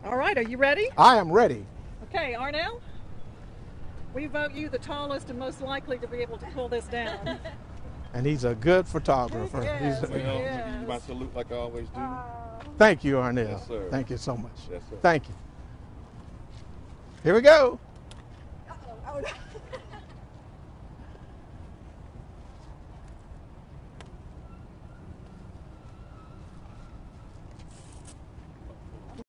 All right, are you ready? I am ready. Okay, Arnell, we vote you the tallest and most likely to be able to pull this down. And he's a good photographer. Yes, He's- yes. You my salute like I always do. Thank you, Arnell. Yes, sir. Thank you so much. Yes, sir. Thank you. Here we go. Oh, no.